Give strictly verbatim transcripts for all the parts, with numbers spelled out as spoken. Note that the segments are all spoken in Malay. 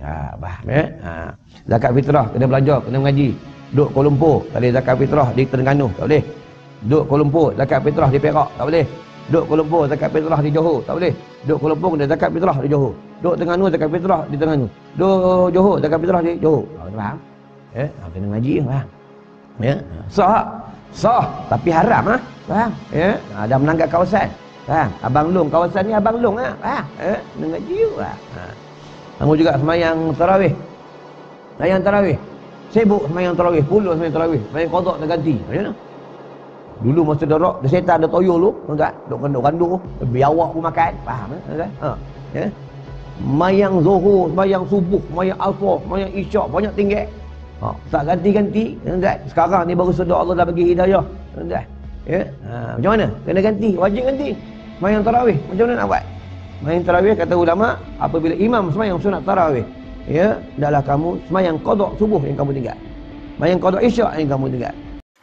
Ha, faham ya? Ha. Zakat fitrah kena belajar, kena mengaji. Duduk Kuala Lumpur, tak boleh zakat fitrah di Terengganu, tak boleh. Duduk Kuala Lumpur, zakat fitrah di Perak, tak boleh. Duduk Kuala Lumpur, zakat fitrah di Johor, tak boleh. Duduk Kuala Lumpur, kena zakat fitrah di Johor. Duduk Terengganu, zakat fitrah di Terengganu. Duduk Johor, zakat fitrah di Johor. Ha, faham? Ya, ha, kena mengaji, faham? Ya, sah. Sah, tapi haram lah. Faham? Ya, ha, dah melanggar kawasan. Faham? Abang Long, kawasan ni Abang Long lah. Faham? Ya, kena mengaji juga. Ha. Kamu juga semayang tarawih. Semayang tarawih. Sibuk semayang tarawih, puluh semayang tarawih. Semayang qada nak ganti. Macam mana? Dulu masa dah rock, dah setan dah toyol tu, enggak, duk kandung-kandung, biawak pun makan. Faham eh? Ha. Ya. Semayang zuhur, semayang subuh, semayang asar, semayang isyak, banyak tinggal. Ha, tak ganti-ganti, enggak. Sekarang ni baru sedar Allah dah bagi hidayah. Enggak. Ya. Ha, macam mana? Kena ganti, wajib ganti. Semayang tarawih, macam mana nak buat? Semayang tarawih kata ulama, apabila imam semayang sunat tarawih, ya, adalah kamu semayang qada subuh yang kamu tinggal. Semayang qada isyak yang kamu tinggal.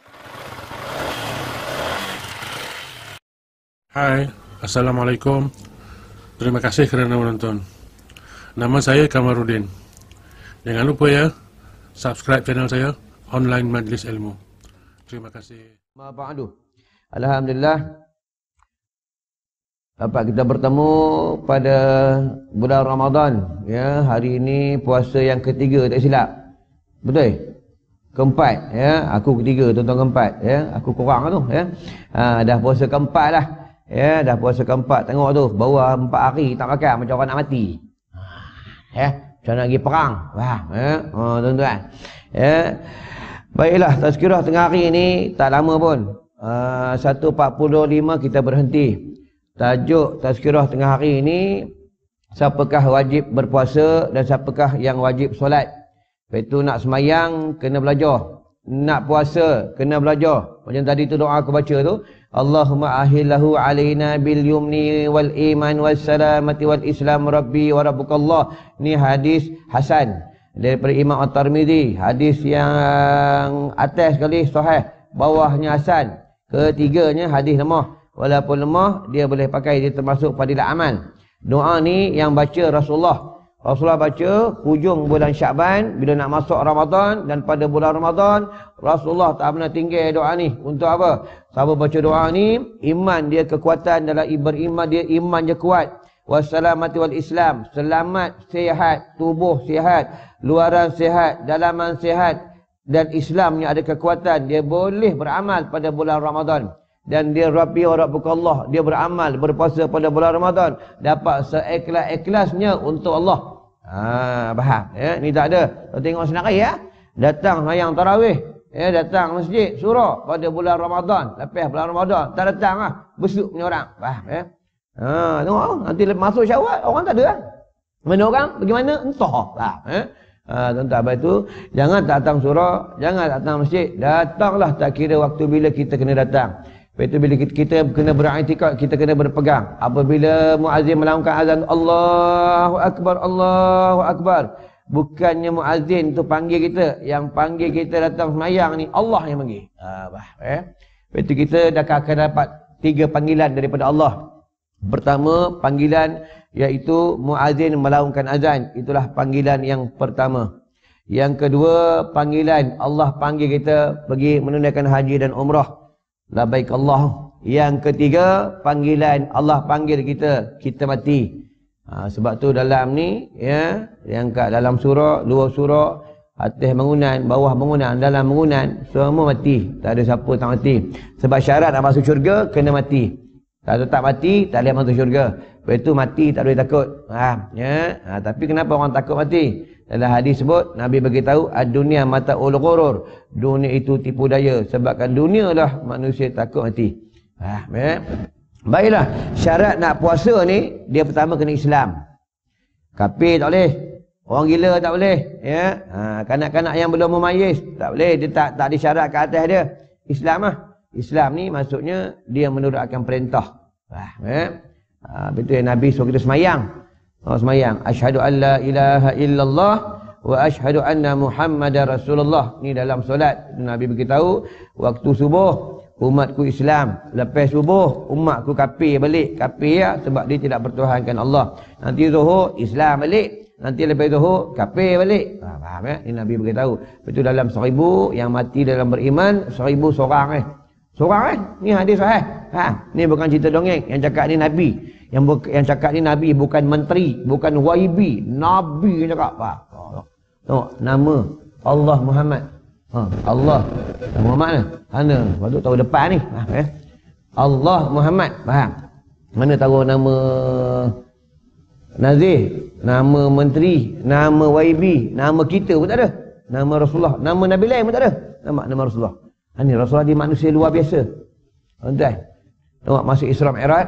Hai, Assalamualaikum. Terima kasih kerana menonton. Nama saya Kamarudin. Jangan lupa ya, subscribe channel saya, Online Majlis Ilmu. Terima kasih. Ma'ba'du. Alhamdulillah, dapat kita bertemu pada bulan Ramadan. Ya, hari ini puasa yang ketiga, tak silap. Betul? Keempat, ya. Aku ketiga, tuan-tuan keempat, ya. Aku kurang tu, ya. Ha, dah puasa keempat lah. Ya, dah puasa keempat. Tengok tu, bawah empat hari tak makan, macam orang nak mati. Ya, macam nak pergi perang. Faham? Ya, oh, tuan-tuan. Ya. Baiklah, tazkirah tengah hari ni tak lama pun. Uh, satu empat puluh lima kita berhenti. Tajuk tazkirah tengah hari ini, siapakah wajib berpuasa dan siapakah yang wajib solat. Lepas nak semayang kena belajar, nak puasa kena belajar. Macam tadi tu doa aku baca tu, Allahumma ahillahu alaina bil yumni wal iman was salamati wal islam rabbi wa rabbukallah. Ni hadis hasan daripada Imam At-Tirmidzi, hadis yang atas sekali sahih, bawahnya hasan, ketiganya hadis lemah. Walaupun lemah, dia boleh pakai, dia termasuk fadilat amal. Doa ni yang baca Rasulullah. Rasulullah baca hujung bulan Syakban bila nak masuk Ramadan, dan pada bulan Ramadan Rasulullah tak pernah tinggal doa ni. Untuk apa? Siapa baca doa ni, iman dia kekuatan dalam beriman dia, iman dia kuat. Wassalamati wal Islam, selamat, sihat, tubuh sihat, luaran sihat, dalaman sihat, dan Islamnya ada kekuatan, dia boleh beramal pada bulan Ramadan. Dan dia Rabbi wa Rabbukallah, dia beramal, berpuasa pada bulan Ramadan, dapat seikhlas-ikhlasnya untuk Allah. Ha, faham? Ya, ni tak ada. Kau tengok senari ya. Datang semayang tarawih, ya, datang masjid surau pada bulan Ramadan, lepas bulan Ramadan tak datang lah, besuk punya orang. Faham ya? Ha, tengok nanti masuk Syawal orang tak ada kan. Mana orang? Bagaimana? Entah. Faham ya? Ha, tuan-tuan, itu jangan datang surau, jangan datang masjid. Datanglah tak kira waktu bila kita kena datang. Lepas itu bila kita, kita kena beriktikad, kita kena berpegang. Apabila muazzin melaungkan azan, Allahu Akbar, Allahu Akbar, bukannya muazzin tu panggil kita, yang panggil kita datang semayang ni Allah yang panggil. Ha, bah, eh. Lepas itu kita dah akan dapat tiga panggilan daripada Allah. Pertama, panggilan iaitu muazzin melaungkan azan. Itulah panggilan yang pertama. Yang kedua, panggilan Allah panggil kita pergi menunaikan haji dan umrah. Labbaik Allah. Yang ketiga, panggilan Allah panggil kita, kita mati. Ha, sebab tu dalam ni, ya, yang kat dalam surah, luar surah, atas bangunan, bawah bangunan, dalam bangunan, semua mati. Tak ada siapa tak mati. Sebab syarat nak masuk syurga, kena mati. Kalau tak mati, tak boleh masuk syurga. Lepas itu mati tak boleh takut. Ha, ya? Ha, tapi kenapa orang takut mati? Dalam hadis sebut, Nabi beritahu, ad-dunya mata'ul ghurur. Dunia itu tipu daya. Sebabkan dunia lah manusia takut mati. Ha, ya? Baiklah, syarat nak puasa ni, dia pertama kena Islam. Kafir tak boleh. Orang gila tak boleh. Ya? Ha, kanak-kanak yang belum memayis, tak boleh. Dia tak, tak ada syarat ke atas dia. Islam lah. Islam ni maksudnya dia menurutkan perintah. Ha, ya? Ha, betul yang Nabi suruh kita semayang. Oh, semayang. Asyhadu an la ilaha illallah wa asyhadu anna Muhammadar Rasulullah. Ni dalam solat Nabi beritahu, waktu subuh umatku Islam, lepas subuh umatku kafir balik. Kafir ya, sebab dia tidak bertuhankan Allah. Nanti zuhur Islam balik, nanti lepas zuhur kafir balik. Ha, faham ya? Ini Nabi beritahu. Lepas tu dalam seribu yang mati dalam beriman, seribu seorang eh. Seorang eh. Ni hadis sahih. Ha, ni bukan cerita dongeng. Yang cakap ni Nabi. Yang bu- yang cakap ni Nabi, bukan menteri, bukan W I B, Nabi yang cakap. Ha. Tengok nama Allah Muhammad. Ha, Allah Muhammad ni. Mana? Waktu tahu depan ni. Ha, eh. Allah Muhammad. Faham? Mana tahu nama Nazir, nama menteri, nama W I B, nama kita pun tak ada. Nama Rasulullah, nama Nabi lain pun tak ada. Nama nama Rasulullah. Ini Rasulullah dia manusia luar biasa. Tuan-tuan. Tengok masuk Isra Mi'raj.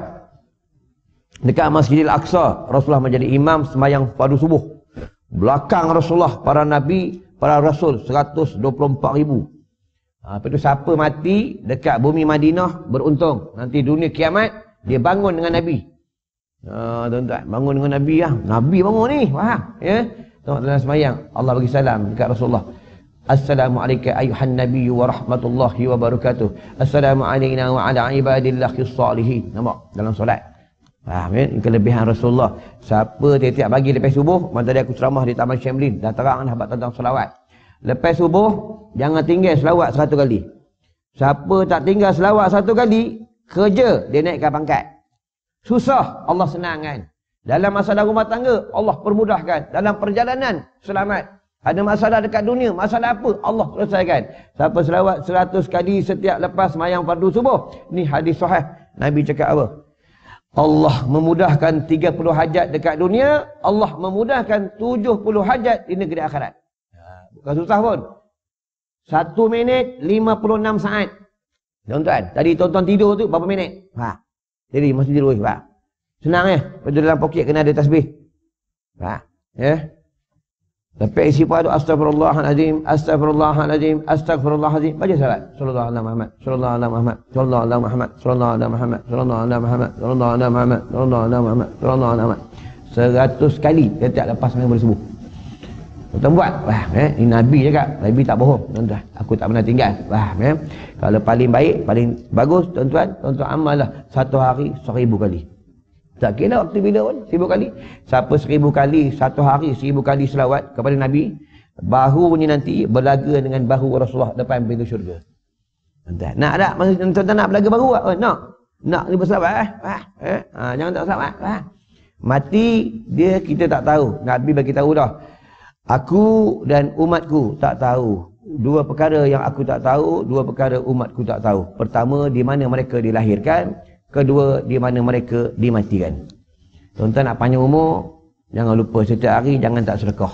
Dekat Masjidil Aqsa, Rasulullah menjadi imam sembahyang fardu subuh. Belakang Rasulullah para nabi, para rasul seratus dua puluh empat ribu. Ha, lepas tu siapa mati dekat bumi Madinah beruntung. Nanti dunia kiamat dia bangun dengan Nabi. Ha, tuan-tuan, bangun dengan Nabi lah. Nabi bangun ni, faham? Ya. Tengok dalam sembahyang Allah bagi salam dekat Rasulullah. Assalamualaikum ayuhan nabiyyu wa rahmatullahi wa barakatuh. Assalamualaikum wa ala ibadillahi salihin. Nampak dalam solat. Faham ya? Kelebihan Rasulullah. Siapa tiap-tiap pagi lepas subuh, mana tadi aku ceramah di Taman Syamlin, dah terang dah bab tentang selawat. Lepas subuh, jangan tinggal selawat satu kali. Siapa tak tinggal selawat satu kali, kerja dia naikkan pangkat. Susah, Allah senangkan. Dalam masalah rumah tangga, Allah permudahkan. Dalam perjalanan, selamat. Ada masalah dekat dunia, masalah apa? Allah selesaikan. Siapa selawat seratus kali setiap lepas sembahyang fardu subuh. Ni hadis sahih. Nabi cakap apa? Allah memudahkan tiga puluh hajat dekat dunia, Allah memudahkan tujuh puluh hajat di negeri akhirat. Bukan susah pun. Satu minit lima puluh enam saat. Tuan-tuan, tadi tonton tidur tu berapa minit? Ha. Jadi masih tidur, ha. Senang ya. Lepas dalam poket kena ada tasbih. Ha. Ya. Lepas isi pada astagfirullahalazim, astagfirullahalazim, astagfirullahalazim. Baca salat. Sallallahu alaihi Muhammad, sallallahu alaihi Muhammad, sallallahu alaihi Muhammad, sallallahu alaihi Muhammad, sallallahu alaihi Muhammad, sallallahu alaihi Muhammad, sallallahu alaihi Muhammad, sallallahu alaihi Muhammad. Seratus kali setiap lepas sembahyang fardu subuh. Tuan buat. Faham eh? Ini Nabi cakap. Nabi tak bohong. Tuan-tuan, aku tak pernah tinggal. Faham eh? Kalau paling baik, paling bagus, tuan-tuan, tuan-tuan amallah satu hari seribu kali. Tak kira waktu bila pun, seribu kali. Siapa seribu kali, satu hari seribu kali selawat kepada Nabi, bahunya nanti berlaga dengan bahu Rasulullah depan pintu syurga. Tuan-tuan, nak tak? Tuan-tuan nak berlaga bahu tak? Oh, nak? Nak ni berselawat eh? Ah, eh? Ha, jangan tak selawat. Ha. Mati, dia kita tak tahu. Nabi bagi tahu dah. Aku dan umatku tak tahu. Dua perkara yang aku tak tahu, dua perkara umatku tak tahu. Pertama, di mana mereka dilahirkan. Kedua, di mana mereka dimatikan. Tuan-tuan nak panjang umur, jangan lupa setiap hari jangan tak sedekah.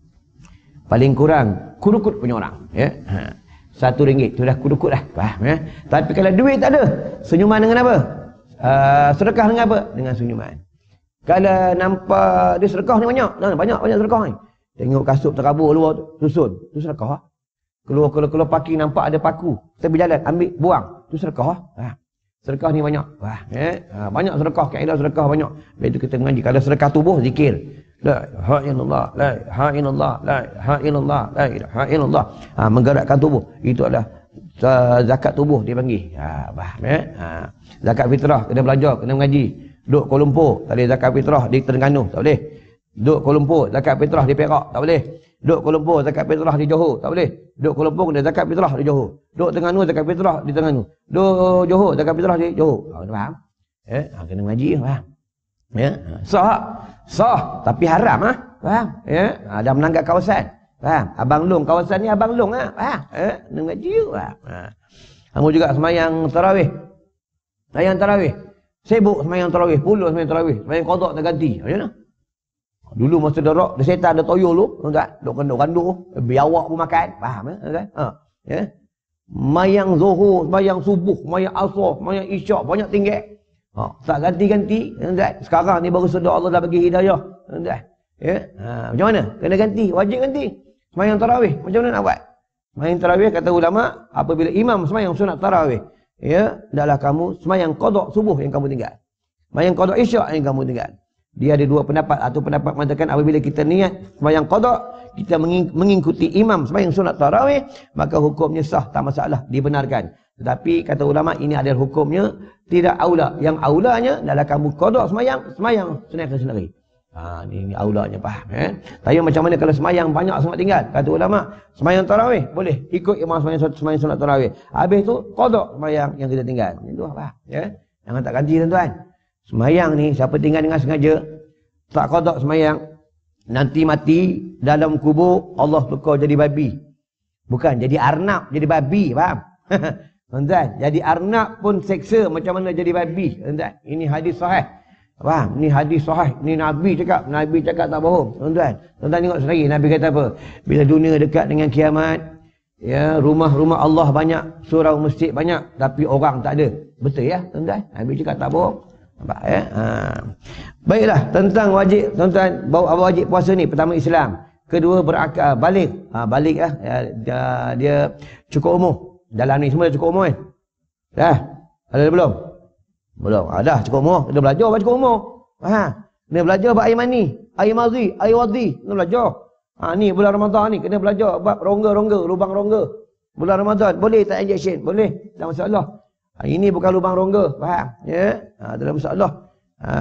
Paling kurang, kudukut punya orang. Ya? Ha. Satu ringgit, sudah kudukut dah. Faham ya? Tapi kalau duit tak ada, senyuman dengan apa? Uh, sedekah dengan apa? Dengan senyuman. Kalau nampak dia sedekah ni banyak, banyak-banyak sedekah ni. Tengok kasut terabur luar tu, susun. Tu sedekah. Keluar-keluar parking nampak ada paku. Kita berjalan, ambil, buang. Tu sedekah. Ha. Sedekah ni banyak. Wah, eh? ha, banyak sedekah. Kaedah sedekah banyak. Lepas itu kita mengaji. Kalau sedekah tubuh, zikir. La ilaha illallah, la ilaha illallah, la ilaha illallah, la ilaha illallah. Ha, menggerakkan tubuh. Itu adalah uh, zakat tubuh dipanggil. Ha, faham eh? Ha. Zakat fitrah, kena belajar, kena mengaji. Duduk Kuala Lumpur, tak boleh zakat fitrah di Terengganu, tak boleh. Duduk Kuala Lumpur, zakat fitrah di Perak, tak boleh. Duduk Kuala Lumpur, zakat fitrah di Johor, tak boleh. Duduk Kuala Lumpur, kena zakat fitrah di Johor. Duduk Terengganu, zakat fitrah di Terengganu. Duduk Johor, zakat fitrah di Johor. Ha, faham? Eh, ha, kena mengaji, faham? Ya, sah. Sah, tapi haram ah. Faham? Ya, ha, dah melanggar kawasan. Faham? Abang Long, kawasan ni Abang Long ah. Faham? Eh, kena mengaji, faham? Ha. Kamu juga semayang tarawih. Semayang tarawih. Sibuk semayang tarawih, puluh semayang tarawih. Semayang qada tak ganti. Macam mana? Dulu masa derak, ada setan, ada toyol tu, tuan-tuan. Duk kandung-kandung, biawak pun makan. Faham eh? Tuan-tuan? Ha. Ya. Mayang zuhur, mayang subuh, mayang asar, mayang isyak, banyak tinggal. Ha. Tak ganti-ganti, tuan-tuan. Sekarang ni baru sedar Allah dah bagi hidayah, tuan-tuan. Ya. Ha. Macam mana? Kena ganti, wajib ganti. Semayang tarawih, macam mana nak buat? Semayang tarawih, kata ulama, apabila imam semayang sunat tarawih, ya, hendaklah kamu semayang qada subuh yang kamu tinggal. Semayang qada isyak yang kamu tinggal. Dia ada dua pendapat. Atau pendapat mengatakan apabila kita niat sembahyang qada, kita mengikuti imam sembahyang sunat tarawih, maka hukumnya sah, tak masalah, dibenarkan. Tetapi kata ulama, ini adalah hukumnya tidak aula. Yang aulanya adalah kamu qada sembahyang, sembahyang sunatkan sendiri. Ha, ni, ni aulanya faham eh? Tapi macam mana kalau semayang banyak sangat tinggal? Kata ulama, semayang tarawih boleh ikut imam semayang, semayang solat tarawih. Habis tu qada semayang yang kita tinggal. Itu faham ya? Jangan tak ganti tuan-tuan. Semayang ni siapa tinggal dengan sengaja tak qada semayang, nanti mati dalam kubur Allah tukar jadi babi. Bukan jadi arnab, jadi babi, faham? Tuan-tuan, jadi arnab pun seksa macam mana jadi babi. Tuan-tuan, ini hadis sahih. Faham? Ni hadis sahih. Ni Nabi cakap. Nabi cakap tak bohong. Tuan-tuan, tuan-tuan tengok sendiri Nabi kata apa? Bila dunia dekat dengan kiamat, ya, rumah-rumah Allah banyak, surau masjid banyak, tapi orang tak ada. Betul ya, tuan-tuan? Nabi cakap tak bohong. Nampak ya? Ha. Baiklah, tentang wajib, tuan-tuan, bawa apa wajib puasa ni? Pertama Islam. Kedua berakal, balik. Ha, balik lah. Ya, dia, dia cukup umur. Dalam ni semua dah cukup umur kan? Dah? Ada belum? Belum. Ah, dah cukup umur. Dia belajar baca cukup umur. Ha. Dia belajar bab air mani, air mazi, air wadi. Dia belajar. Ha, ni bulan Ramadan ni kena belajar bab rongga-rongga, lubang rongga. Bulan Ramadan boleh tak injection? Boleh. Tak masalah. Ha, ini bukan lubang rongga. Faham? Ya. Ha, tak ada masalah. Ha.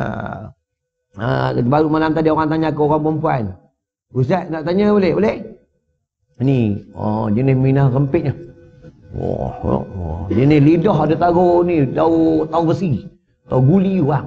Ha, baru malam tadi orang tanya aku, orang perempuan. Ustaz nak tanya boleh? Boleh? Ni, oh jenis minah rempitnya. Oh, oh, oh. Dia ni lidah ada taruh ni, tahu tahu besi. Tahu guli bang.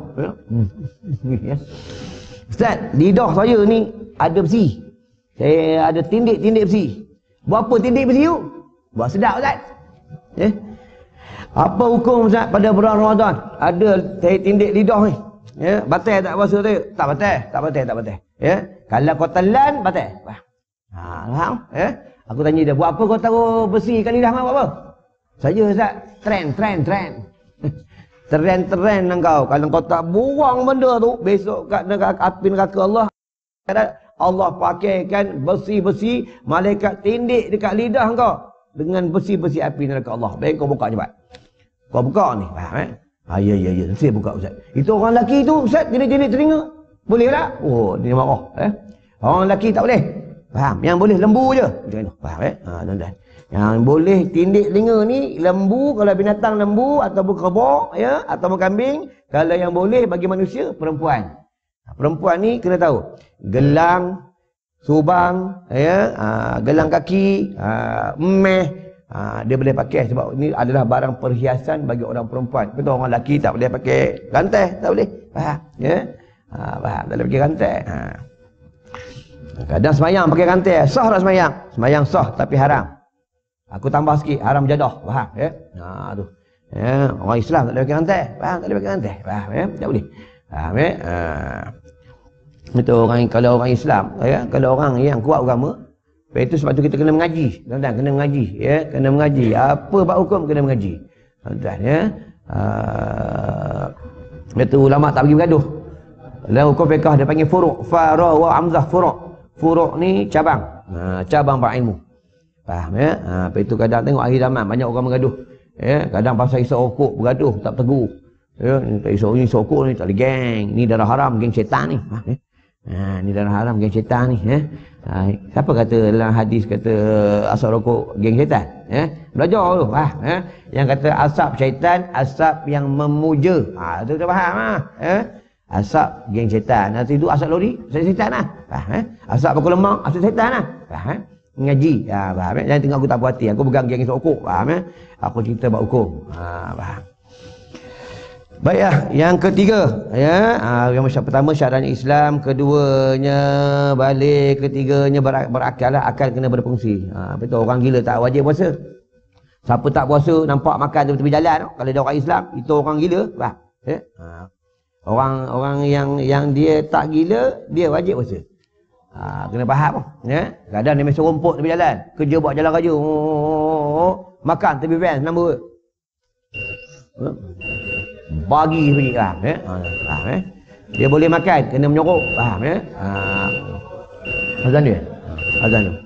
Ya. Ustaz, lidah saya ni ada besi. Saya ada tindik-tindik besi. Buat apa tindik besi tu? Buat sedap Ustaz. Ya. Apa hukum Ustaz pada bulan Ramadan? Ada saya tindik lidah ni. Ya, batal tak puasa tu? Tak batal, tak batal, tak batal. Ya. Kalau kau telan batal. Ha, faham? Ya. Aku tanya dia, buat apa kau taruh besi kat lidah kau, buat apa? Saja Ustaz, trend, trend, trend. Trend-trend engkau. Kalau kau tak buang benda tu, besok kat neraka, api neraka Allah, Allah pakaikan besi-besi, malaikat tindik dekat lidah kau dengan besi-besi api neraka Allah. Baik kau buka cepat. Kau buka ni, faham eh? Ah, ya, ya, ya, saya buka Ustaz. Itu orang lelaki tu, Ustaz, jenis-jenis telinga. Boleh tak? Oh, dia marah. Eh? Orang lelaki tak boleh. Faham? Yang boleh lembu je. Macam tu. Faham eh? Ha, tuan-tuan. Yang boleh tindik telinga ni lembu, kalau binatang lembu ataupun kerbau ya, ataupun kambing. Kalau yang boleh bagi manusia perempuan. Perempuan ni kena tahu. Gelang, subang, ya, ha, gelang kaki, ha, emeh, ha, dia boleh pakai sebab ini adalah barang perhiasan bagi orang perempuan. Betul, orang lelaki tak boleh pakai rantai, tak boleh. Faham? Ya? Ha, faham? Tak boleh pakai rantai. Ha. Kadang semayang pakai rantai, sah tak semayang? Semayang sah tapi haram. Aku tambah sikit, haram jadah. Faham? Ya? Ha, tu. Ya, orang Islam tak boleh pakai rantai. Faham? Tak boleh pakai rantai. Faham? Ya? Tak boleh. Faham? Ya? Ha. Itu orang, kalau orang Islam, ya, kalau orang yang kuat agama, itu sebab tu kita kena mengaji. Tuan-tuan, kena mengaji. Ya? Kena mengaji. Apa bab hukum kena mengaji. Tuan-tuan, ya. Uh, itu ulama tak pergi bergaduh. Dalam hukum fiqh dia panggil furu'. Fara wa amzah furu'. Furu' ni cabang. Ha, cabang bab ilmu. Faham ya? Ha, apa itu kadang tengok akhir zaman banyak orang bergaduh. Ya, kadang pasal isap rokok bergaduh, tak tegur. Ya, ni isap ni rokok ni tak ada geng. Ni darah haram, geng syaitan ni. Ha, ya? Ha, ni darah haram, geng syaitan ni, ya. Ha, siapa kata dalam hadis kata asap rokok geng syaitan? Ya, belajar tu, faham ya? Yang kata asap syaitan, asap yang memuja. Ha, tu dah faham ah, ya. Asap geng syaitan. Nanti itu asap lori, asap syaitan lah. Faham eh? Asap bakul lemak, asap syaitan lah. Faham eh? Ngaji. Ha, faham eh? Jangan tengok aku tak puas hati. Aku pegang geng rokok. Faham eh? Aku cerita buat hukum. Ha, faham. Baik ya. Yang ketiga. Ya. Ha, yang pertama syaratnya Islam. Keduanya balik. Ketiganya ber berakal lah. Akal kena berfungsi. Ha, betul. Orang gila tak wajib puasa. Siapa tak puasa nampak makan tepi-tepi jalan. Kalau dia orang Islam, itu orang gila. Faham? Eh? Ha. Orang orang yang yang dia tak gila, dia wajib puasa. Ha, kena faham ya. Kadang dia mesej rumput tepi jalan, kerja buat jalan raya. Oh, makan tepi van nombor. Ha? Bagi pergi lah, ya. Ha, faham eh? Dia boleh makan, kena menyorok, faham ya? Ha. Azan dia. Azan dia.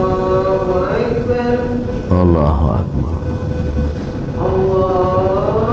Allahu Akbar. Allah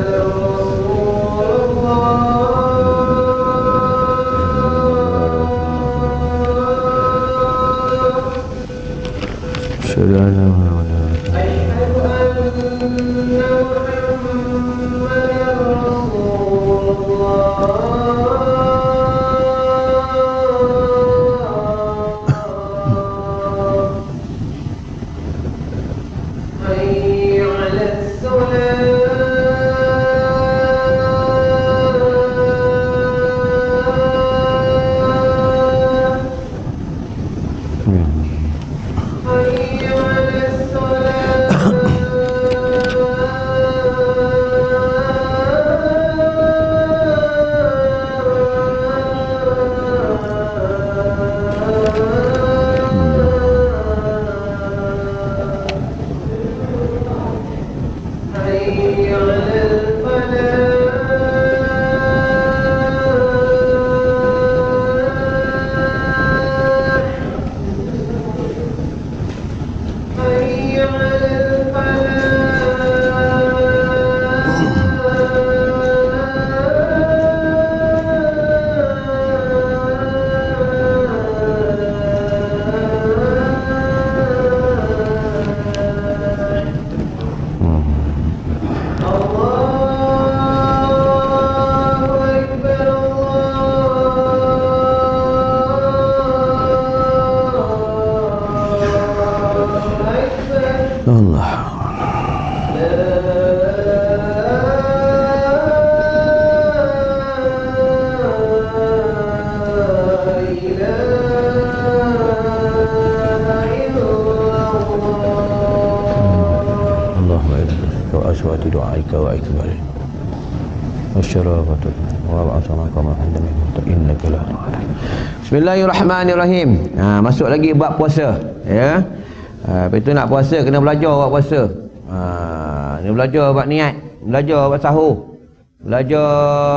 Bismillahirrahmanirrahim. Ha, masuk lagi bab puasa, ya. Ha, lepas tu nak puasa kena belajar bab puasa. Ha, kena belajar bab niat, belajar bab sahur, belajar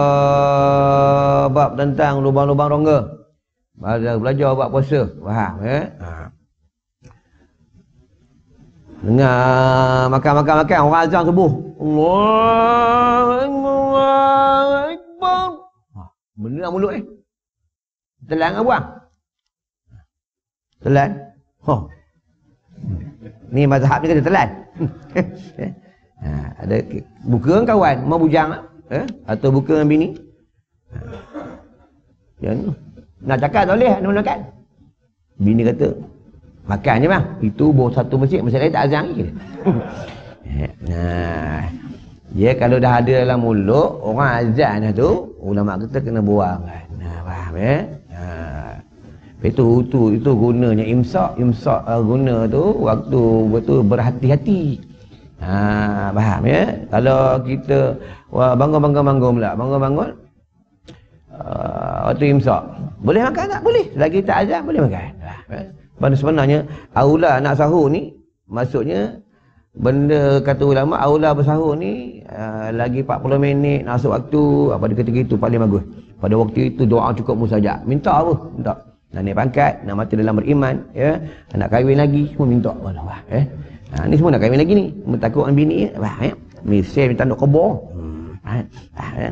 bab tentang lubang-lubang rongga. Belajar, belajar bab puasa, faham, ya? Ha. Dengar makan-makan-makan orang azan subuh. Allahu Akbar. Ha, benar mulut eh. Telan ke buang? Telan? Oh. Ni mazhab ni kata telan. Ha, ada buka dengan kawan, mau bujang eh? Atau buka dengan bini. Ha. Nak cakap tak boleh, nak makan. Bini kata, makan je bang. Itu bawa satu masjid, masjid lain tak azan lagi. Nah, dia kalau dah ada dalam mulut, orang azan dah tu, ulama kita kena buang kan. Nah, faham eh? Itu itu itu gunanya imsak, imsak uh, guna tu waktu betul berhati-hati. Ha, faham ya? Kalau kita wah, bangun-bangun-bangun pula, bangun-bangun uh, waktu imsak. Boleh makan tak? Boleh. Selagi tak azan boleh makan. Pada sebenarnya aula nak sahur ni maksudnya benda kata ulama aula bersahur ni uh, lagi empat puluh minit nak masuk waktu, apa dia kata gitu paling bagus. Pada waktu itu doa cukup mustajab. Minta apa? Minta nak naik pangkat, nak mati dalam beriman, ya, nak kahwin lagi, semua minta Allah, eh. Ha, ni semua nak kahwin lagi ni, takut dengan bini, wah, eh. Misal minta nak kebor. Hmm. Ha, ha, eh.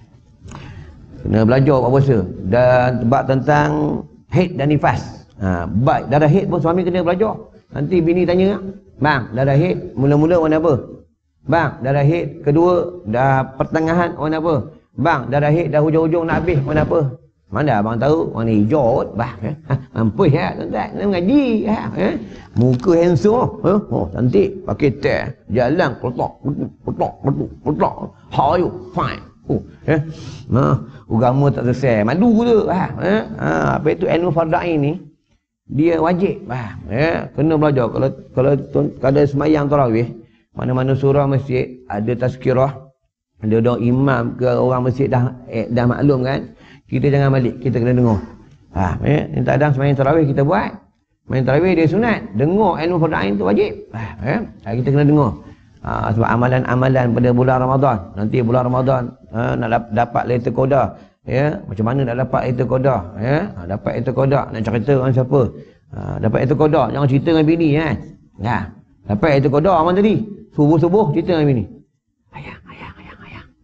Kena belajar buat puasa dan bab tentang haid dan nifas. Ha, baik darah haid pun suami kena belajar. Nanti bini tanya, "Bang, darah haid mula-mula warna apa?" "Bang, darah haid kedua dah pertengahan warna apa?" "Bang, darah haid dah hujung-hujung nak habis warna apa?" Mana abang tahu warna hijau bah eh? Ha, mampus ya tuan-tuan nak mengaji ha, eh? Muka handsome eh? Oh cantik pakai teh jalan ketok ketok ketok ketok hayu fine oh eh nah agama tak selesai malu tu ha, eh? Ha, apa itu ilmu farda'in ni dia wajib bah eh? Kena belajar kalau kalau kalau semayang tarawih mana-mana surah masjid ada tazkirah ada doa imam ke orang masjid dah eh, dah maklum kan. Kita jangan balik, kita kena dengar. Ha, eh, ni tak ada sembahyang tarawih kita buat. Sembahyang tarawih dia sunat, dengar ilmu farda'in tu wajib. Ha, eh, kita kena dengar. Ha, sebab amalan-amalan pada bulan Ramadan. Nanti bulan Ramadan ha, nak dapat Lailatul Qadar, ya, macam mana nak dapat Lailatul Qadar, ya? Ha, dapat Lailatul Qadar nak cerita dengan siapa? Ha, dapat Lailatul Qadar jangan cerita dengan bini kan. Ha, dapat Lailatul Qadar aman tadi. Subuh-subuh cerita dengan bini. Ayang, ayang, ayang, ayang.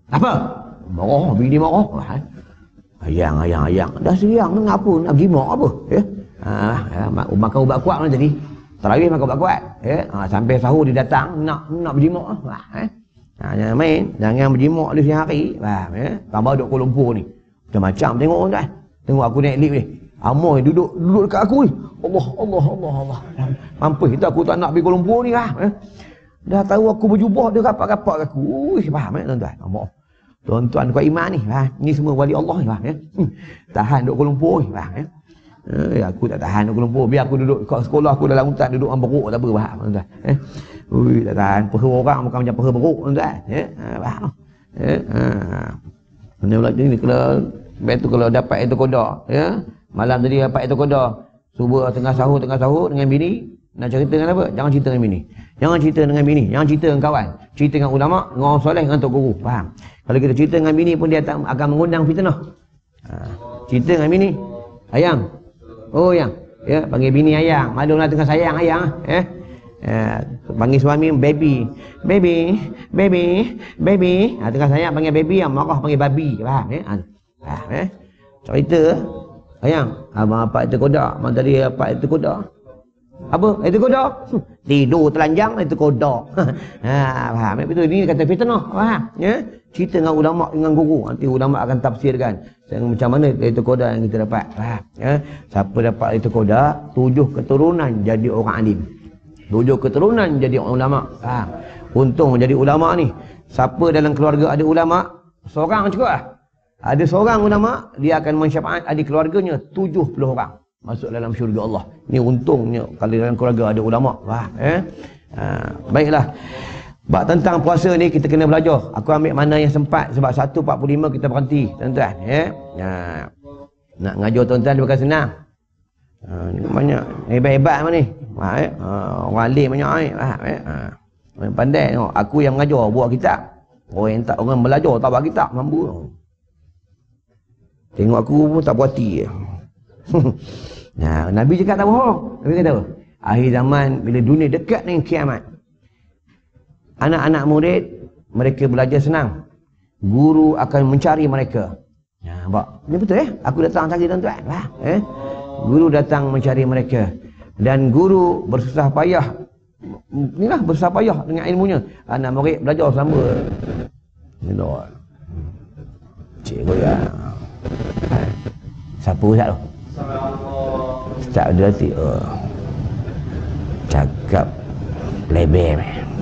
Apa? Marah, bini marah. Ha? Ayang, ayang, ayang. Dah siang ni apa? Nak pergi mak apa? Ya? Ha, ha, makan ubat kuat mana tadi? Tarawih makan ubat kuat. Ya? Ha, sampai sahur dia datang, nak nak berjimak. Ha, eh? Ha, jangan main. Jangan berjimak di siang hari. Ha, ya? Tambah duduk Kuala Lumpur ni. Macam-macam tengok tuan. Tengok aku naik lift ni. Amoy duduk duduk dekat aku ni. Allah, Allah, Allah, Allah. Mampus kita aku tak nak pergi Kuala Lumpur ni lah. Eh? Dah tahu aku berjubah, dia rapat-rapat aku. Uish, faham eh tuan-tuan? Nampak. Tuan-tuan kuat iman ni, faham? Ni semua wali Allah ni, faham ya? Hmm. Tahan duduk Kuala Lumpur ni, faham ya? Eh, aku tak tahan duduk Kuala Lumpur. Biar aku duduk kat sekolah aku dalam hutan, duduk dengan beruk tak apa, faham tuan-tuan? Eh? Ui, tak tahan. Peha orang bukan macam peha beruk, tuan-tuan. Ya? Ha, faham? Ya? Ha. Mana pula ni kalau baik tu kalau dapat itu kodak, ya? Malam tadi dapat itu kodak. Subuh tengah sahur, tengah sahur dengan bini, nak cerita dengan apa? Jangan cerita dengan bini. Jangan cerita dengan bini, jangan cerita dengan kawan. Cerita dengan ulama, dengan orang soleh, dengan tok guru. Faham? Kalau kita cerita dengan bini pun dia akan mengundang fitnah. Ha. Cerita dengan bini, ayang. Oh yang, ya panggil bini ayang. Maklumlah tengah sayang ayang, eh. Ya, panggil suami baby. Baby, baby, baby. Ha, tengah sayang panggil baby, yang marah panggil babi. Faham ya? Ha. Faham eh? Cerita ayang, abang apa itu kodak? Abang tadi apa itu kodak? Apa? Itu kodak? Hmm. Tidur telanjang itu kodak. Ha, faham? Betul ini kata fitnah, faham? Ya? Cerita dengan ulama dengan guru, nanti ulama akan tafsirkan macam mana itu kodak yang kita dapat. Faham? Ya? Siapa dapat itu kodak, tujuh keturunan jadi orang alim. Tujuh keturunan jadi orang ulama. Faham? Untung jadi ulama ni. Siapa dalam keluarga ada ulama, seorang cukup lah. Ada seorang ulama, dia akan mensyafaat ahli keluarganya tujuh puluh orang masuk dalam syurga Allah. Ini untungnya kalau dalam keluarga ada ulama. Faham? Eh? Ha, baiklah. Bab tentang puasa ni kita kena belajar. Aku ambil mana yang sempat sebab satu empat puluh lima kita berhenti, tuan-tuan. Eh? Ha, nak ngajar tuan-tuan dia bukan senang. Ha, banyak hebat-hebat mana ni. Ha, eh? Ha, orang alim banyak eh. Faham? Eh? Ha. Orang pandai tengok. Aku yang mengajar buat kitab. Orang yang tak orang belajar tak buat kitab mampu. Tengok aku pun tak puas hati. Nah, Nabi cakap tak bohong. Nabi kata apa? Akhir zaman bila dunia dekat dengan kiamat. Anak-anak murid mereka belajar senang. Guru akan mencari mereka. Ya, nampak? Ini betul eh? Aku datang cari tuan-tuan. Lah, eh? Guru datang mencari mereka. Dan guru bersusah payah. Inilah bersusah payah dengan ilmunya. Anak murid belajar selama. Ni dah. Cik goyang. Siapa Ustaz tu? Ustaz dia tu oh. Cakap lebar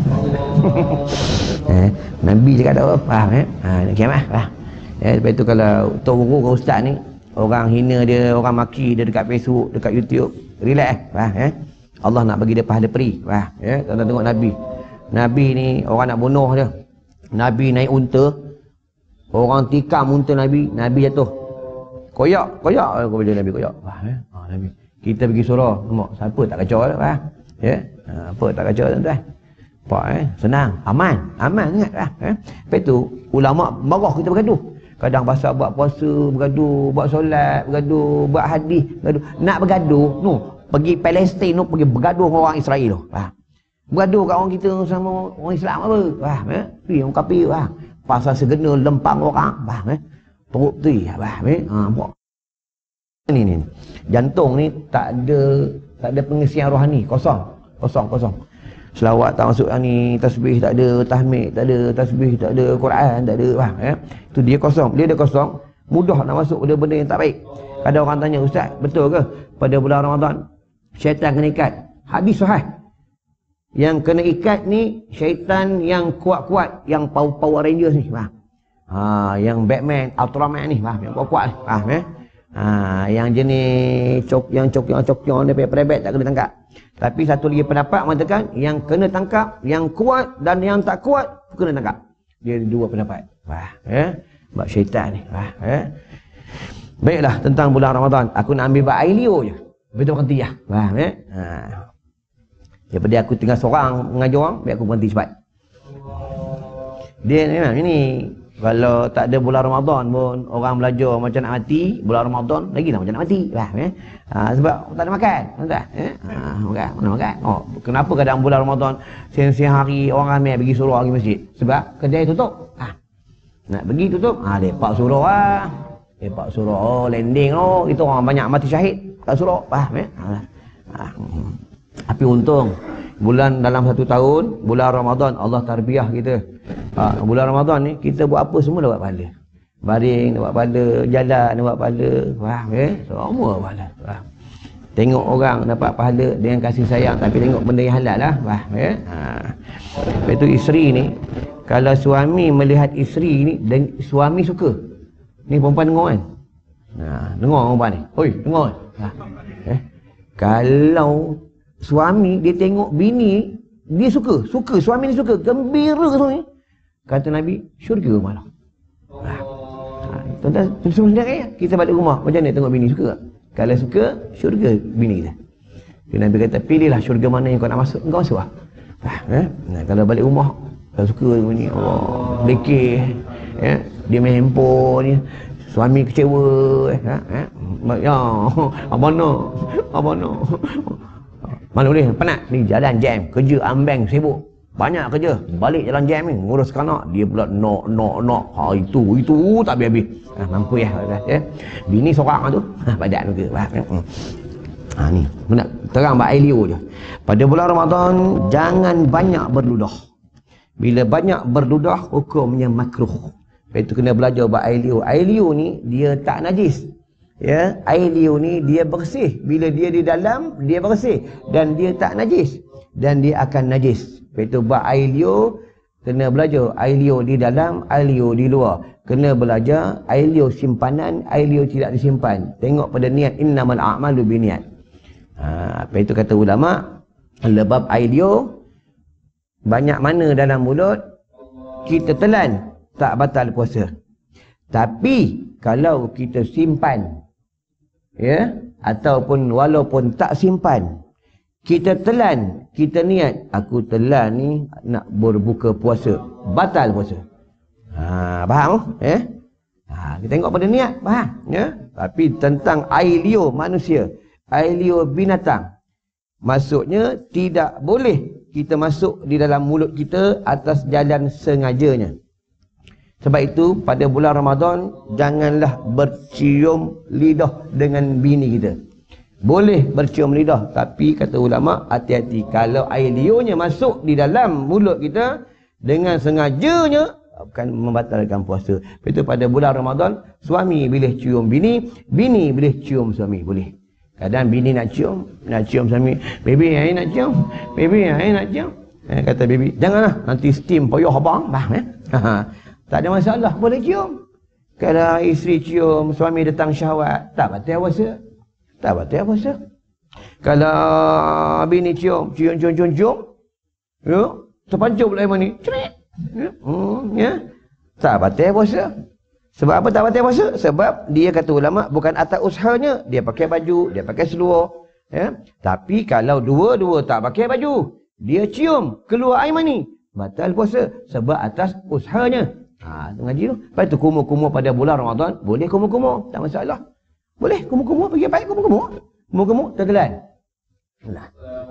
eh, Nabi cakap tak apa, faham eh? Ha, nak kiamat faham? Eh, lepas tu kalau tok guru ke ustaz ni orang hina dia, orang maki dia dekat Facebook, dekat YouTube, relax eh? Faham eh? Allah nak bagi dia pahala peri, faham eh? Tuan-tuan tengok Nabi. Nabi ni orang nak bunuh dia. Nabi naik unta, orang tikam unta Nabi, Nabi jatuh. Koyak, koyak aku baca Nabi koyak. Wah, eh? Ha, Nabi. Kita pergi surah, nampak siapa tak kacau dah, faham? Ya? Ha, apa tak kacau tuan-tuan? Pak eh, senang, aman, aman ingat lah. Eh? Lepas tu ulama marah kita bergaduh. Kadang pasal buat puasa bergaduh, buat solat bergaduh, buat hadis bergaduh. Nak bergaduh, no, pergi Palestin tu pergi bergaduh dengan orang Israel tu. Faham? Bergaduh kat orang kita sama orang Islam apa? Faham eh? Pergi orang kafir, faham? Pasal segena lempang orang, faham eh? Perut tu, faham eh? Ha, buat. Ni ni. Jantung ni tak ada tak ada pengisian rohani, kosong. Kosong, kosong. Selawat tak masuk ni, tasbih tak ada, tahmid tak ada, tasbih tak ada, Quran tak ada, faham eh? Tu dia kosong. Dia dia kosong, mudah nak masuk benda-benda yang tak baik. Ada orang tanya, Ustaz, betul ke pada bulan Ramadan syaitan kena ikat? Hadis sahih. Yang kena ikat ni syaitan yang kuat-kuat, yang Power Rangers ni, faham? Ha, yang Batman, Ultraman ni, faham? Yang kuat-kuat ni, faham eh? Ha, yang jenis cok yang cok yang cok yang dia perebet tak kena tangkap. Tapi satu lagi pendapat mengatakan yang kena tangkap, yang kuat dan yang tak kuat kena tangkap. Dia ada dua pendapat. Wah, eh? Bab syaitan ni. Wah, eh? Baiklah, tentang bulan Ramadan. Aku nak ambil bab air liur je. Betul berhenti lah. Wah, eh? Ha. Daripada aku tinggal seorang mengajar orang, biar aku berhenti cepat. Dia memang ni kalau tak ada bulan Ramadan pun orang belajar macam nak mati, bulan Ramadan lagilah macam nak mati. Faham eh? Ha, sebab tak ada makan, tuan-tuan. Eh? Ha, makan, mana makan? Oh, kenapa kadang bulan Ramadan siang-siang hari orang ramai pergi suruh pergi masjid? Sebab kedai tutup. Ha. Nak pergi tutup, ha, lepak suruh lah. Lepak suruh, oh landing oh. Itu orang banyak mati syahid kat suruh. Faham eh? Ha. Ha. Tapi untung, bulan dalam satu tahun, bulan Ramadan, Allah tarbiyah kita. Ha, bulan Ramadan ni, kita buat apa semua dapat pahala. Baring, dapat pahala, jalan, dapat pahala. Faham eh? Semua pahala. Faham? Tengok orang dapat pahala dengan kasih sayang, tapi tengok benda yang halal lah. Faham eh? Ha. Lepas tu isteri ni, kalau suami melihat isteri ni, dan suami suka. Ni perempuan dengar kan? Nah, dengar perempuan ni. Oi, dengar. Ha. Eh? Kalau suami dia tengok bini, dia suka, suka, suami ni suka, gembira suami. Kata Nabi, syurga malah. Ha. Ha. Tuan-tuan, semua sendiri ya? Kita balik rumah, macam mana tengok bini, suka tak? Kalau suka, syurga bini kita. Dia Nabi kata, pilihlah syurga mana yang kau nak masuk, kau masuk lah. Ha. Eh? Nah, kalau balik rumah, kalau suka bini, Allah, lekeh, ya, dia main handphone, suami kecewa, eh, eh, ya, abang nak, abang nak. Mana boleh, penat, ni jalan jam, kerja ambang sibuk, banyak kerja, balik jalan jam ni, ngurus kanak, dia pula nak, nak, nak, ha, itu, itu, tak habis-habis. Ha, mampu ya, ya. Bini seorang tu, ha, badan ke, ha, ha, ni, nak terang Mbak Ailio je. Pada bulan Ramadan, jangan banyak berludah. Bila banyak berludah, hukumnya makruh. Lepas tu kena belajar buat air liur. Air liur ni dia tak najis. Ya, air liur ni dia bersih. Bila dia di dalam, dia bersih dan dia tak najis dan dia akan najis. Lepas tu buat air liur kena belajar air liur di dalam, air liur di luar. Kena belajar air liur simpanan, air liur tidak disimpan. Tengok pada niat, innamal a'malu biniat. Ha, lepas itu kata ulama, lebab air liur banyak mana dalam mulut kita telan, tak batal puasa. Tapi kalau kita simpan, ya, ataupun walaupun tak simpan, kita telan, kita niat, aku telan ni nak berbuka puasa, batal puasa. Ha, faham? Eh? Ha, kita tengok pada niat, faham? Ya? Tapi tentang air liur manusia, air liur binatang, maksudnya tidak boleh kita masuk di dalam mulut kita atas jalan sengajanya. Sebab itu pada bulan Ramadan janganlah bercium lidah dengan bini kita. Boleh bercium lidah, tapi kata ulama, hati-hati kalau air liurnya masuk di dalam mulut kita dengan sengajanya akan membatalkan puasa. Itu pada bulan Ramadan suami boleh cium bini, bini boleh cium suami, boleh. Kadang bini nak cium, nak cium suami, baby saya nak cium, baby saya nak cium. Eh, kata baby, janganlah nanti steam payah abang, faham eh? Tak ada masalah, boleh cium. Kalau isteri cium, suami datang syahwat, tak batal puasa. Tak batal puasa. Kalau bini cium, cium, cium, cium, cium, ya, terpancung pula yang ni, cerit, ya, hmm, ya, tak batal puasa. Sebab apa tak batal puasa? Sebab dia kata ulama, bukan atas usahanya, dia pakai baju, dia pakai seluar, ya. Tapi kalau dua-dua tak pakai baju, dia cium, keluar air mani, batal puasa. Sebab atas usahanya. Ha, ngaji tu. Lepas tu kumur-kumur pada bulan Ramadan, boleh kumur-kumur, tak masalah. Boleh kumur-kumur, pergi baik kumur-kumur. Kumur-kumur, tergelan. Nah.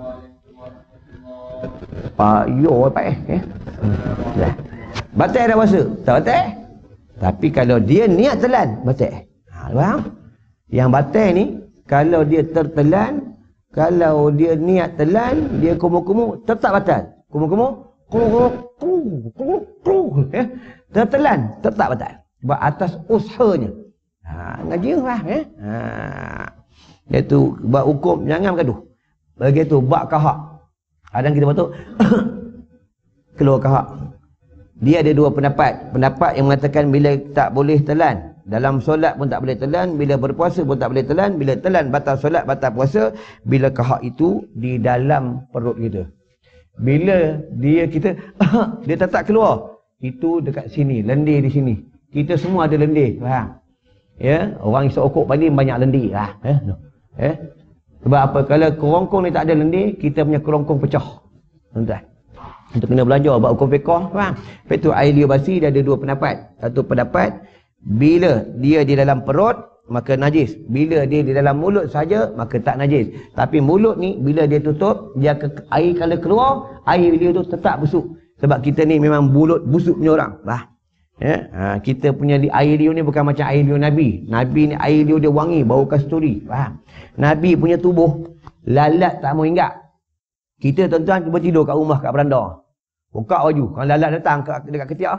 Pak yo pak eh. eh. Dah. Batal dah puasa? Tak batal. Tapi kalau dia niat telan, batal. Ha, faham? Yang batal ni, kalau dia tertelan, kalau dia niat telan, dia kumur-kumur, tetap batal. Kumur-kumur, kumur-kumur, kumur-kumur, kumur, eh. Tertelan, tetap batal. Sebab atas usahanya. Ha, ngaji lah, eh. Ha. Iaitu, buat hukum, jangan bergaduh. Begitu, bak kahak. Kadang kita batuk, keluar kahak. Dia ada dua pendapat. Pendapat yang mengatakan bila tak boleh telan, dalam solat pun tak boleh telan, bila berpuasa pun tak boleh telan, bila telan batal solat, batal puasa, bila kahak itu di dalam perut kita. Bila dia kita, dia tak keluar, itu dekat sini, lendir di sini. Kita semua ada lendir, faham? Ya, orang isap okok paling banyak lendir, ah, eh, eh. Sebab apa? Kalau kerongkong ni tak ada lendir, kita punya kerongkong pecah. Tuan-tuan. Untuk kena belajar buat hukum fiqh, faham? Lepas tu air liur basi dia ada dua pendapat. Satu pendapat, bila dia di dalam perut maka najis. Bila dia di dalam mulut saja maka tak najis. Tapi mulut ni bila dia tutup, dia ke, air kalau keluar, air liur tu tetap busuk. Sebab kita ni memang mulut busuk punya orang. Bah. Ya, ha, kita punya li, air liur ni bukan macam air liur Nabi. Nabi ni air liur dia wangi, bau kasturi. Faham? Nabi punya tubuh lalat tak mau hinggap. Kita tuan-tuan cuba tidur kat rumah kat beranda. Buka baju, kalau lalat datang kat dekat ketiak.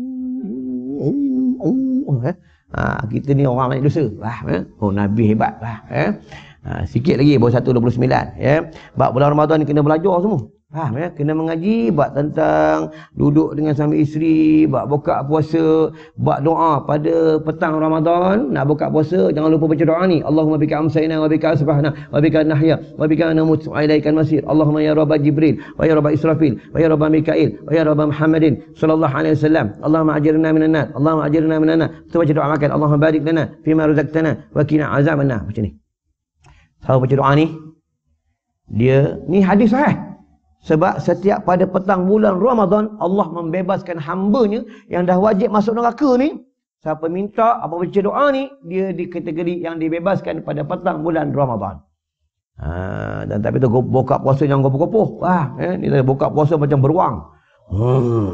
Ha, kita ni orang banyak dosa. Faham? Eh? Oh, Nabi hebat. Faham? Eh? Ha, sikit lagi baru seratus dua puluh sembilan. Ya. Bab bulan Ramadan ni kena belajar semua. Faham ya? Kena mengaji bab tentang duduk dengan suami isteri, bab buka puasa, bab doa pada petang Ramadan, nak buka puasa jangan lupa baca doa ni. Allahumma bika amsayna wa bika asbahna wa bika nahya wa bika namut wa ilaikal masir. Allahumma ya rabb Jibril wa ya rabb Israfil wa ya rabb Mikail wa ya rabb Muhammadin sallallahu alaihi wasallam. Allahumma ajirna minan nar. Allahumma ajirna minan nar. Tu baca doa makan. Allahumma barik lana fima razaqtana wa qina azaban nar. Macam ni. Tahu baca doa ni? Dia ni hadis sahih. Sebab setiap pada petang bulan Ramadan Allah membebaskan hamba-Nya yang dah wajib masuk neraka ni. Siapa minta apa baca doa ni, dia di kategori yang dibebaskan pada petang bulan Ramadan. Ha, dan tapi tu buka puasa jangan gopoh-gopoh. Wah, eh, ni dah buka puasa macam beruang. Hmm.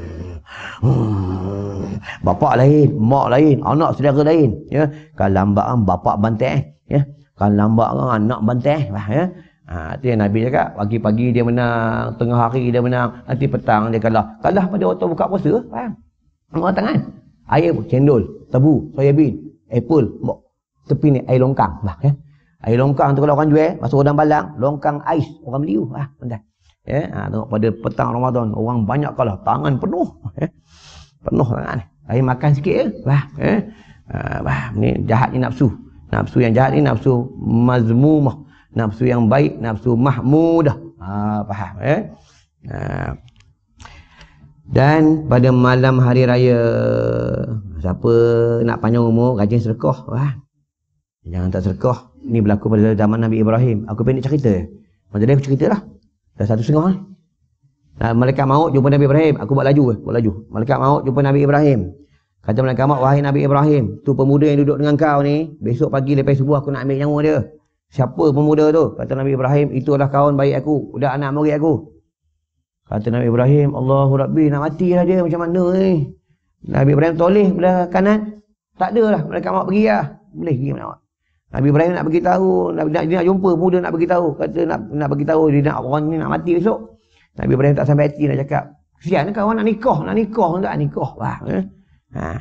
Hmm. Bapak lain, mak lain, anak saudara lain, ya. Kalau lambat kan bapak bantai, ya. Kalau lambat kan anak bantai, wah, ya. Ha, itu yang Nabi cakap, pagi-pagi dia menang, tengah hari dia menang, nanti petang dia kalah. Kalah pada waktu buka puasa, faham? Angkat tangan. Air cendol, tebu, soyabin, apple, tepi ni air longkang. Bah, ya? Air longkang tu kalau orang jual, masuk dalam balang, longkang ais, orang beli. Ah, ya, ha, tengok pada petang Ramadan, orang banyak kalah, tangan penuh. Ya? Penuh tangan. Air makan sikit je. Bah, ya? Ha, bah, ni jahat ni nafsu. Nafsu yang jahat ni nafsu mazmumah. Nafsu yang baik, nafsu mahmudah. Ha, faham eh? Ha. Dan pada malam hari raya, siapa nak panjang umur, rajin sedekah. Wah. Jangan tak sedekah. Ini berlaku pada zaman Nabi Ibrahim. Aku pendek cerita. Macam dia aku cerita lah. Dah satu setengah ni. Nah, malaikat maut jumpa Nabi Ibrahim. Aku buat laju, buat laju. Malaikat maut jumpa Nabi Ibrahim. Kata malaikat maut, wahai Nabi Ibrahim, tu pemuda yang duduk dengan kau ni, besok pagi lepas subuh aku nak ambil nyawa dia. Siapa pemuda tu? Kata Nabi Ibrahim, itu adalah kawan baik aku, budak anak murid aku. Kata Nabi Ibrahim, Allahu Rabbi, nak matilah dia, macam mana ni? Nabi Ibrahim toleh belah kanan, tak ada lah, mereka mahu pergi lah. Boleh pergi mana? Nabi Ibrahim nak bagi tahu, nak, nak, dia nak jumpa pemuda nak bagi tahu, kata nak nak bagi tahu dia nak orang ni nak mati besok. Nabi Ibrahim tak sampai hati nak cakap, kesian kawan nak nikah, nak nikah tak nikah. Wah, eh? Ha.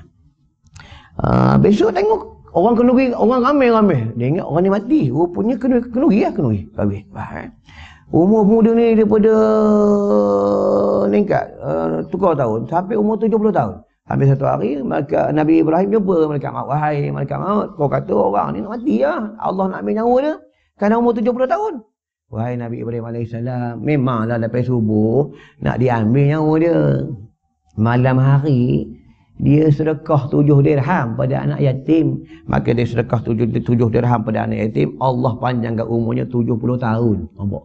Uh, besok tengok orang kenduri, orang ramai-ramai. Dia ingat orang ni mati. Rupanya kenduri, kenduri lah, kenduri. Habis. Eh? Umur muda ni daripada meningkat, uh, tukar tahun. Sampai umur tujuh puluh tahun. Habis satu hari, maka Nabi Ibrahim jumpa malaikat maut. Wahai malaikat maut, kau kata orang ni nak mati lah. Allah nak ambil nyawa dia. Kerana umur tujuh puluh tahun. Wahai Nabi Ibrahim alaihissalam, memanglah lepas subuh, nak diambil nyawa dia. Malam hari, dia sedekah tujuh dirham pada anak yatim. Maka dia sedekah tujuh, tujuh dirham pada anak yatim, Allah panjangkan umurnya tujuh puluh tahun. Nampak?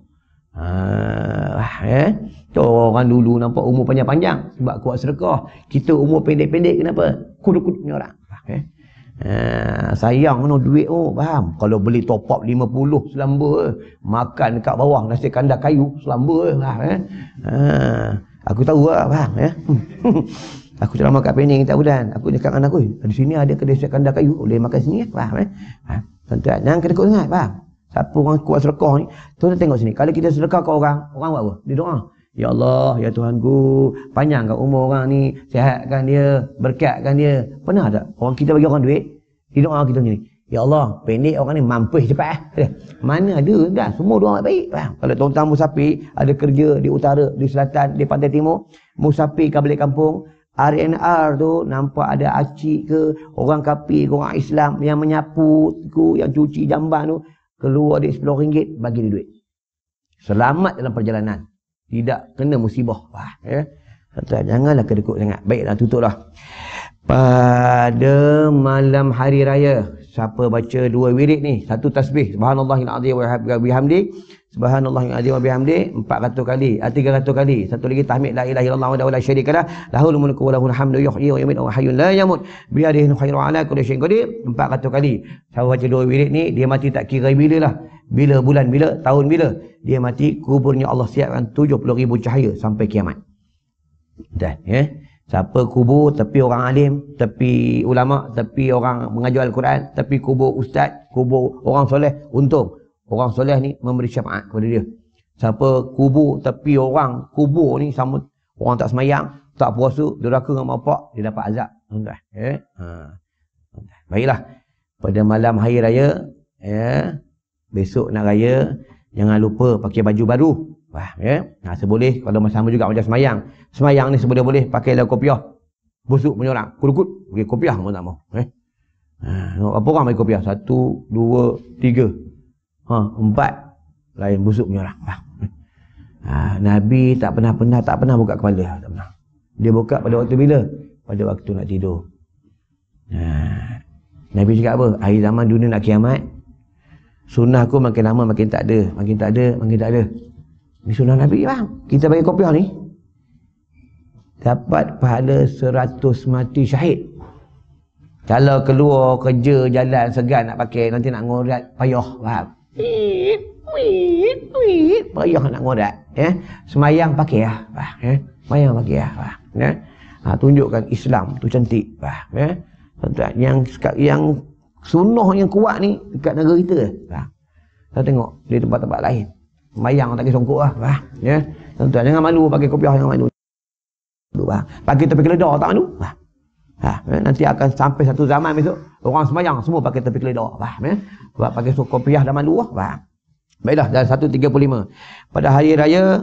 Ha, eh? Tu orang dulu nampak umur panjang-panjang sebab kuat sedekah. Kita umur pendek-pendek kenapa? Kuduk-kuduk punya orang. Eh? Ha, sayang mana duit oh, faham? Kalau beli top up lima puluh selamba, makan dekat bawah nasi kandar kayu selamba, faham eh? Ha, aku tahu lah, faham ya? Aku ceramah kat Pening tak bulan. Aku cakap dengan aku, di sini ada kedai kandar kayu, boleh makan sini, faham eh? Ha, tuan-tuan, jangan kena takut sangat, faham? Siapa orang kuat sedekah ni, tuan-tuan tengok sini. Kalau kita sedekah ke orang, orang buat apa? Dia doa, ya Allah, ya Tuhanku, panjangkan umur orang ni, sihatkan dia, berkatkan dia. Pernah tak orang kita bagi orang duit, dia doa kita ni, ya Allah, pendek orang ni, mampus cepat eh. Mana ada dah, semua doa baik, faham? Kalau tuan-tuan musafir, ada kerja di utara, di selatan, di pantai timur, musafir ke balik kampung, R N R tu nampak ada acik ke, orang kafir ke, orang Islam yang menyapu tu, yang cuci jamban tu, keluar dia sepuluh ringgit, bagi dia duit. Selamat dalam perjalanan, tidak kena musibah. Wah, ya. Janganlah kedekut sangat. Baiklah, tutuplah. Pada malam hari raya, siapa baca dua wirid ni, satu tasbih subhanallahil azim wa bihamdi, subhanallahil azim wa bihamdi empat ratus kali, tiga ratus kali. Satu lagi tahmid la ilaha illallah wa la syarikalah, lahul mulku wa lahul hamdu yuhyi wa yumiitu wa hayyun la yamut bi yadihi khairu ala kulli syai'in qadir, empat ratus kali. Siapa baca dua wirid ni, dia mati tak kira bila lah, bila bulan, bila tahun, bila dia mati, kuburnya Allah siapkan tujuh puluh ribu cahaya sampai kiamat. Dan ya, Siapa kubur tepi orang alim, tepi ulama, tepi orang mengajar Al-Quran, tepi kubur ustaz, kubur orang soleh, untung orang soleh ni memberi syafaat kepada dia. Siapa kubur tepi orang kubur ni, sama orang tak semayang, tak puasa, deraka dengan bapak, dia dapat azab. Tuan-tuan, ya. Ha. Baiklah, pada malam hari raya, ya, besok nak raya, jangan lupa pakai baju baru. Wah, ya. Nah, seboleh kalau sama juga macam semayang. Semayang ni seboleh-boleh pakai lah kopiah. Busuk punya orang, kudukut, pakai kopiah pun tak mau. Eh? Ha, apa orang pakai kopiah? Satu, dua, tiga. Ha, empat. Lain busuk punya orang. Ha, Nabi tak pernah-pernah, tak pernah buka kepala. Tak pernah. Dia buka pada waktu bila? Pada waktu nak tidur. Ha, Nabi cakap apa? Akhir zaman dunia nak kiamat. Sunnah aku makin lama makin tak ada. Makin tak ada, makin tak ada. Ini sunnah Nabi bang. Kita bagi kopiah ni dapat pahala seratus mati syahid. Kalau keluar kerja jalan segan nak pakai, nanti nak ngorat payah faham. Wit wit wit payah nak ngorat, ya. Semayang pakai ah, faham, ya. Semayang pakai ah, faham, ya. Ha, tunjukkan Islam tu cantik, faham, ya. Tuan-tuan, yang yang sunnah yang kuat ni dekat negara kita, faham. Kita tengok di tempat-tempat lain semayang tak kira songkok lah, faham, ya. Tuan-tuan, jangan malu pakai kopiah, jangan malu. Faham. Pakai tepi keledar tak malu, faham. Ha, ya. Nanti akan sampai satu zaman besok orang semayang semua pakai tepi keledar, faham, ya. Sebab pakai kopiah dah malu lah, faham. Baiklah, dalam seratus tiga puluh lima pada hari raya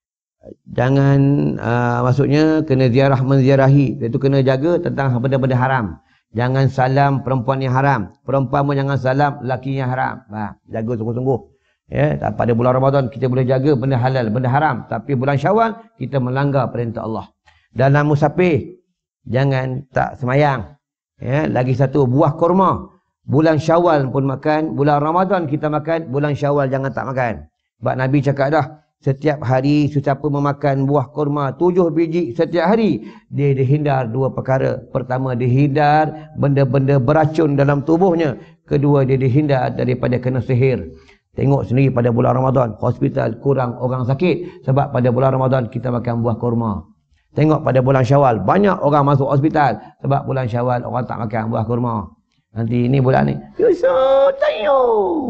jangan uh, maksudnya kena ziarah menziarahi, iaitu kena jaga tentang benda-benda haram. Jangan salam perempuan yang haram, perempuan pun jangan salam lelaki yang haram, faham. Jaga sungguh-sungguh. Ya, pada bulan Ramadan kita boleh jaga benda halal, benda haram, tapi bulan Syawal kita melanggar perintah Allah. Dalam musafir jangan tak semayang. Ya, lagi satu, buah kurma. Bulan Syawal pun makan, bulan Ramadan kita makan, bulan Syawal jangan tak makan. Sebab Nabi cakap dah, setiap hari sesiapa memakan buah kurma tujuh biji setiap hari, dia dihindar dua perkara. Pertama, dihindar benda-benda beracun dalam tubuhnya. Kedua, dia dihindar daripada kena sihir. Tengok sendiri pada bulan Ramadan, hospital kurang orang sakit sebab pada bulan Ramadan kita makan buah kurma. Tengok pada bulan Syawal, banyak orang masuk hospital sebab bulan Syawal orang tak makan buah kurma. Nanti ini bulan ni, Yusuf tayo.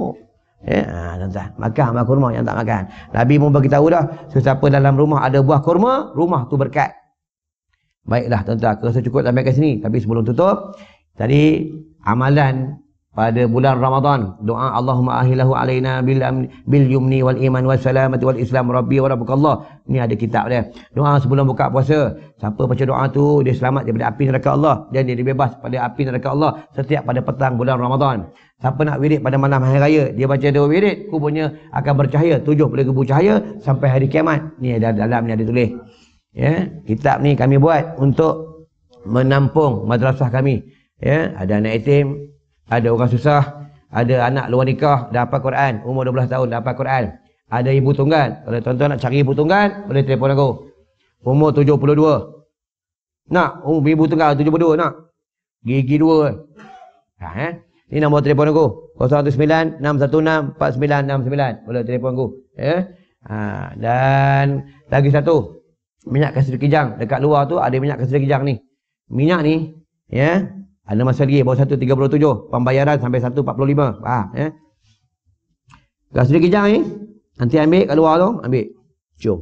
Ya, tuan-tuan, makan buah kurma yang tak makan. Nabi pun beritahu dah, sesiapa dalam rumah ada buah kurma, rumah tu berkat. Baiklah tuan-tuan, aku rasa cukup sampai ke sini. Tapi sebelum tutup, tadi amalan pada bulan Ramadan, doa Allahumma ahilahu alaina bil, bil yumni wal iman wal salamati wal islam rabbi wa rabbukallah. Ni ada kitab dia. Doa sebelum buka puasa. Siapa baca doa tu, dia selamat daripada api neraka Allah dan dia dibebas pada api neraka Allah setiap pada petang bulan Ramadan. Siapa nak wirid pada malam hari raya, dia baca dua wirid, kuburnya akan bercahaya tujuh puluh ribu cahaya sampai hari kiamat. Ni ada dalam ni ada tulis. Ya, kitab ni kami buat untuk menampung madrasah kami. Ya, ada anak yatim, ada orang susah, ada anak luar nikah dah hafal Quran, umur dua belas tahun dah hafal Quran. Ada ibu tunggal. Kalau tuan-tuan nak cari ibu tunggal, boleh telefon aku. Umur tujuh puluh dua. Nak umur ibu tunggal tujuh puluh dua nak. Gigi dua. Ha eh. Ini nombor telefon aku. kosong satu sembilan enam satu enam empat sembilan enam sembilan. Boleh telefon aku, ya. Ha, dan lagi satu, minyak kasir kijang dekat luar tu ada minyak kasir kijang ni. Minyak ni, ya. Ada masa lagi, baru satu tiga puluh tujuh. Pembayaran sampai satu empat puluh lima. Faham, ya. Kasir kijang ni, nanti ambil kat luar tu, ambil. Cium.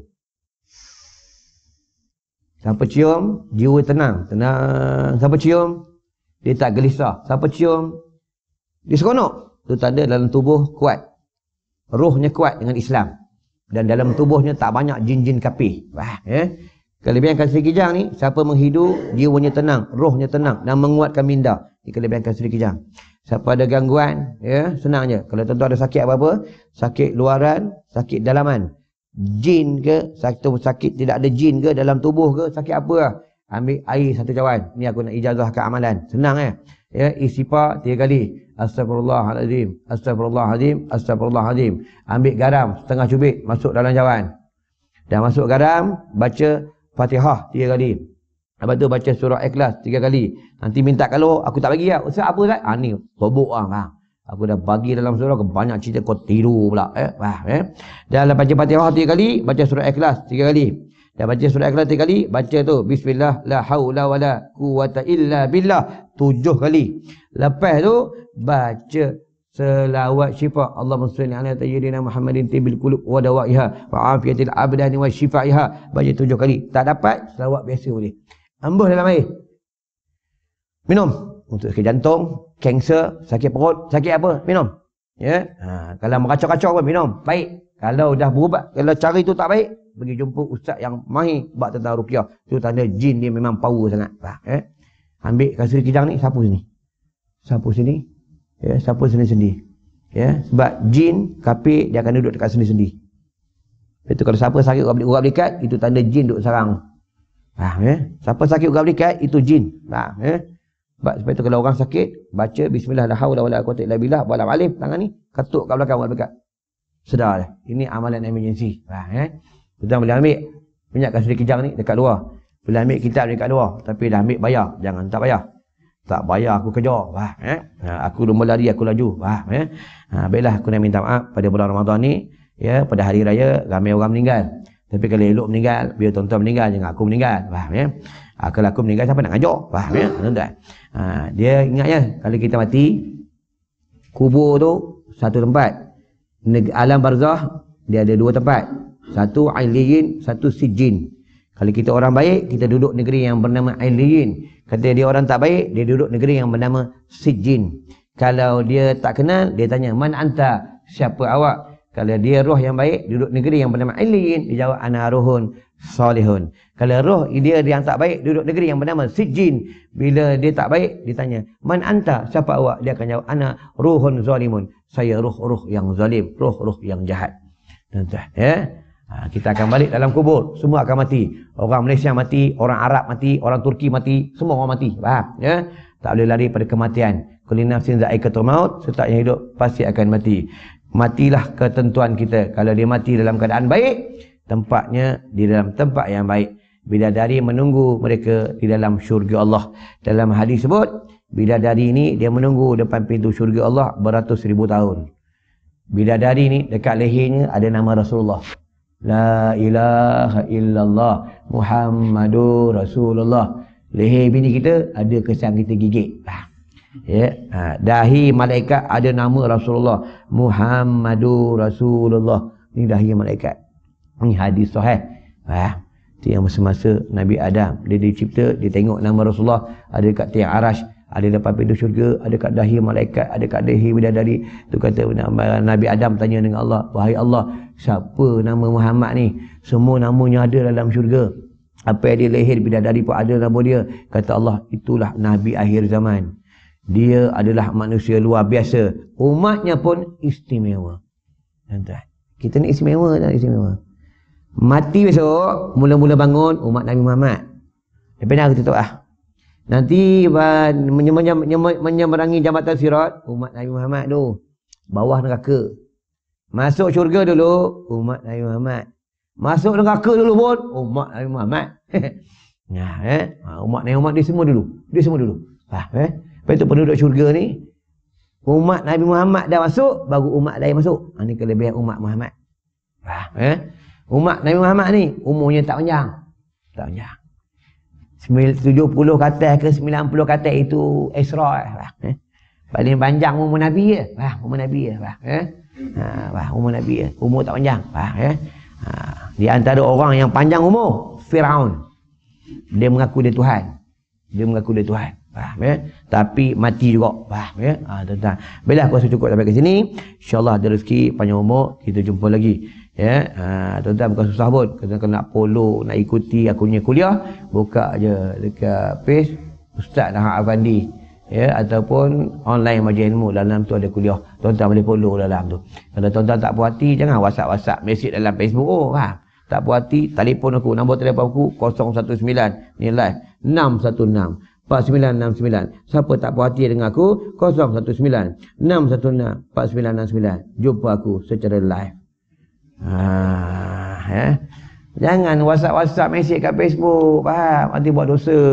Siapa cium, jiwa tenang. Tenang. Siapa cium, dia tak gelisah. Siapa cium, dia seronok. Itu tanda dalam tubuh kuat. Rohnya kuat dengan Islam. Dan dalam tubuhnya tak banyak jin-jin kapir. Faham, ya. Kelebihan kasir kijang ni, siapa menghidu, jiwanya tenang, rohnya tenang dan menguatkan minda. Ini kelebihan kasir kijang. Siapa ada gangguan, ya, senang je. Kalau tuan-tuan ada sakit apa-apa, sakit luaran, sakit dalaman, jin ke, sakit, sakit tidak ada jin ke dalam tubuh ke, sakit apa lah, ambil air satu cawan. Ni aku nak ijazahkan amalan. Senang, eh. Ya, istighfar tiga kali. Astagfirullahaladzim, astagfirullahaladzim, astagfirullahaladzim. Ambil garam setengah cubit, masuk dalam cawan. Dah masuk garam, baca Fatihah tiga kali. Lepas tu baca surah Ikhlas tiga kali. Nanti minta kalau aku tak bagi lah. Ustaz apa Ustaz? Ah ni, sobok lah. Faham? Aku dah bagi dalam surah, banyak cerita kau tiru pula. Eh? Faham, eh? Dan baca Fatihah tiga kali, baca surah Ikhlas tiga kali. Dah baca surah Ikhlas tiga kali, baca tu bismillah la haula wala quwata illa billah tujuh kali. Lepas tu baca selawat syifa Allahumma shalli ala sayyidina Muhammadin tibil qulub wa dawaiha wa afiyatil abdani wa shifaiha. Baca tujuh kali. Tak dapat, selawat biasa boleh. Ambuh dalam air. Minum. Untuk sakit jantung, kanser, sakit perut, sakit apa, minum. Ya. Ha, kalau meracau-racau pun minum. Baik. Kalau dah berubat, kalau cara itu tak baik, pergi jumpa ustaz yang mahir bab tentang ruqyah. Itu tanda jin dia memang power sangat. Faham, eh? Ambil kasut kijang ni, sapu sini. Sapu sini. Ya, sapu sendi-sendi. Ya, sebab jin, kafir, dia akan duduk dekat sendi-sendi. Itu kalau siapa sakit urat belikat, itu tanda jin duduk sarang. Faham, ya? Siapa sakit urat belikat, itu jin. Faham, ya? Sebab, sebab itu kalau orang sakit, baca bismillah la haula wala quwwata illa billah, balam alif, tangan ni, ketuk kat belakang urat belikat. Sedar dah. Ini amalan emergency. Faham, ya? Tuan boleh ambil minyak kasut kijang ni dekat luar. Boleh ambil kitab dekat luar. Tapi dah ambil bayar. Jangan tak bayar. Tak bayar aku kejar. Faham, eh? Ha, aku lomba lari, aku laju. Faham, eh? Ha, baiklah, aku nak minta maaf pada bulan Ramadan ni. Ya, pada hari raya ramai orang meninggal. Tapi kalau elok meninggal, biar tuan-tuan meninggal, jangan aku meninggal. Faham, ya? Ha, kalau aku meninggal, siapa nak ngajar? Faham, ya? Tuan-tuan. Ha, dia ingat ya, kalau kita mati, kubur tu satu tempat. Alam barzah dia ada dua tempat. Satu Ailiyin, satu Sijin. Kalau kita orang baik, kita duduk negeri yang bernama Ailiyin. Kata dia orang tak baik, dia duduk negeri yang bernama Sijin. Kalau dia tak kenal, dia tanya, "Man anta?" Siapa awak? Kalau dia roh yang baik, duduk negeri yang bernama Ailiyin, dia jawab, "Ana ruhun salihun." Kalau roh dia yang tak baik, duduk negeri yang bernama Sijin. Bila dia tak baik, dia tanya, "Man anta?" Siapa awak? Dia akan jawab, "Ana ruhun zalimun." Saya ruh-ruh yang zalim, ruh-ruh yang jahat. Tuan-tuan, ya. Ha, kita akan balik dalam kubur, semua akan mati. Orang Malaysia mati, orang Arab mati, orang Turki mati, semua orang mati. Faham, ya? Tak boleh lari pada kematian. Kullu nafsin dha'iqatul maut, setiap yang hidup pasti akan mati. Matilah ketentuan kita. Kalau dia mati dalam keadaan baik, tempatnya di dalam tempat yang baik. Bidadari menunggu mereka di dalam syurga Allah. Dalam hadis sebut, bidadari ini dia menunggu depan pintu syurga Allah beratus ribu tahun. Bidadari ni dekat lehernya ada nama Rasulullah. La ilaha illallah Muhammadur Rasulullah. Leher bini kita ada kesan kita gigit. Ya, ha, dahi malaikat ada nama Rasulullah. Muhammadur Rasulullah. Ni dahi malaikat. Ni hadis sahih. Ha, itu yang masa-masa Nabi Adam dia dicipta, dia tengok nama Rasulullah ada dekat tiang arash, ada depan pintu syurga, ada kat dahi malaikat, ada kat dahi bidadari. Tu kata Nabi Adam tanya dengan Allah, "Wahai Allah, siapa nama Muhammad ni?" Semua namanya ada dalam syurga. Apa yang dia lahir bidadari pun ada nama dia. Kata Allah, "Itulah Nabi akhir zaman. Dia adalah manusia luar biasa. Umatnya pun istimewa." Tuan-tuan, kita ni istimewa tak istimewa? Mati besok, mula-mula bangun umat Nabi Muhammad. Lepas ni aku tutup ah. Nanti menyeberangi jambatan sirat, umat Nabi Muhammad tu. Bawah neraka. Masuk syurga dulu, umat Nabi Muhammad. Masuk neraka dulu pun, umat Nabi Muhammad. Nah, eh? Umat Nabi Muhammad dia semua dulu. Dia semua dulu. Ah, eh? Lepas tu penduduk syurga ni, umat Nabi Muhammad dah masuk, baru umat lain masuk. Ini kelebihan umat Muhammad. Ah, eh? Umat Nabi Muhammad ni, umurnya tak panjang. Tak panjang. tujuh puluh kata ke sembilan puluh kata itu Isra eh. Paling panjang umur Nabi je. Wah, umur Nabi je. Wah, eh. Ha, wah, umur Nabi je. Umur tak panjang. Wah, eh. Ha, di antara orang yang panjang umur, Firaun. Dia mengaku dia Tuhan. Dia mengaku dia Tuhan. Wah, eh. Tapi mati juga. Wah, eh. Ha, tuan-tuan. Baiklah, aku rasa cukup sampai ke sini. InsyaAllah ada rezeki panjang umur, kita jumpa lagi. Ya, ha, tuan-tuan bukan susah pun. Kalau nak follow, nak ikuti aku punya kuliah, buka je dekat page Ustaz Nahar Afandi. Ya, ataupun online Majlis Ilmu, dalam tu ada kuliah. Tuan-tuan boleh follow dalam tu. Kalau tuan-tuan tak puas hati, jangan WhatsApp-WhatsApp mesej dalam Facebook. Oh, ha. Tak puas hati, telefon aku. Nombor telefon aku kosong satu sembilan. Ni live. enam satu enam empat sembilan enam sembilan. Siapa tak puas hati dengan aku, kosong satu sembilan enam satu enam empat sembilan enam sembilan. Jumpa aku secara live. Ah, ya. Jangan WhatsApp-WhatsApp mesej kat Facebook, faham? Nanti buat dosa.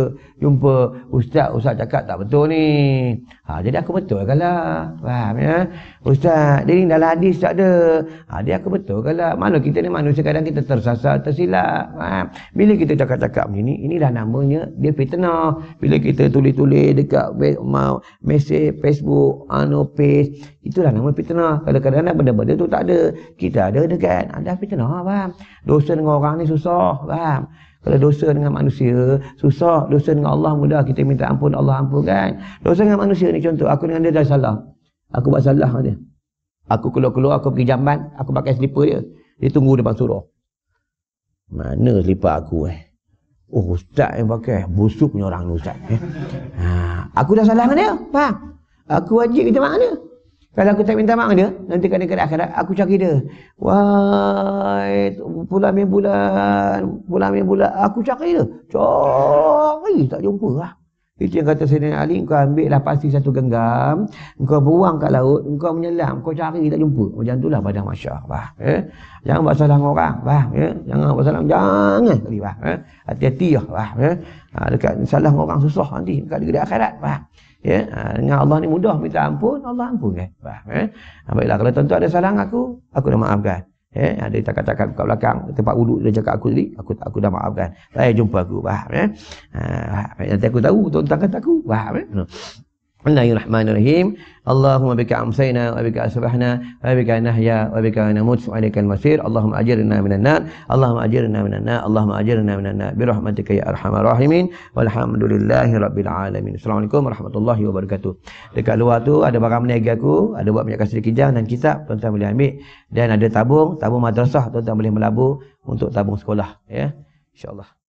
jumpa ustaz, ustaz cakap tak betul ni. Ha, jadi aku betul kalah. Faham ya? Ustaz, dia ni dalam hadis tak ada. Ha, dia aku betul kalah. Mana kita ni manusia kadang kita tersasar, tersilap. Faham? Bila kita cakap-cakap ni, inilah namanya dia fitnah. Bila kita tulis-tulis dekat mesej Facebook, anu page, itulah nama fitnah. Kadang-kadang benda-benda tu tak ada. Kita ada dekat, ada fitnah, faham? Dosa dengan orang ni susah, faham? Kalau dosa dengan manusia susah, dosa dengan Allah mudah, kita minta ampun, Allah ampunkan. Dosa dengan manusia ni contoh, aku dengan dia dah salah. Aku buat salah dengan dia. Aku keluar-keluar, aku pergi jamban, aku pakai slipper dia. Dia tunggu depan surau. Mana slipper aku eh? Oh, ustaz yang pakai, busuknya orang ni ustaz. Eh? Ha, aku dah salah dengan dia, faham? Aku wajib minta maaf dia. Kalau aku tak minta maaf dia, nanti kadang-kadang akhirat aku cari dia. Wah, bulan min bulan, bulan min bulan, aku cari dia. Cari, tak jumpa lah. Itu yang kata Sayyidina Ali, kau ambil lah pasti satu genggam, kau buang kat laut, kau menyelam, kau cari tak jumpa. Macam itulah pada masyarakat, faham? Eh? Jangan buat salah dengan orang, faham? Eh? Jangan buat salah, jangan kali, faham? Eh? Hati-hati lah, faham? Eh? Ha, dekat salah dengan orang susah nanti, dekat di akhirat, faham? Ya, dengan Allah ni mudah minta ampun, Allah ampun kan. Faham eh? Baiklah, kalau tuan-tuan ada salah dengan aku, aku dah maafkan. Eh, ada cakap-cakap kat belakang tempat wuduk dia cakap aku tadi, aku aku dah maafkan. Saya jumpa aku, faham eh? Ha, nanti aku tahu tuan-tuan kata aku, faham eh? Bismillahirrahmanirrahim. Allahumma bika amsayna wa bika asbahna wa bika nahya wa bika namut wa ilaikal masir. Allahumma ajirna minan nar. Allahumma ajirna minan nar. Allahumma ajirna minan nar bi rahmatika ya arhamar rahimin. Walhamdulillahi rabbil alamin. Assalamualaikum warahmatullahi wabarakatuh. Dekat luar tu ada barang berniaga aku, ada buat minyak kasih kijang dan kitab, tuan-tuan boleh ambil, dan ada tabung, tabung madrasah, tuan-tuan boleh melabur untuk tabung sekolah ya. Insya-Allah.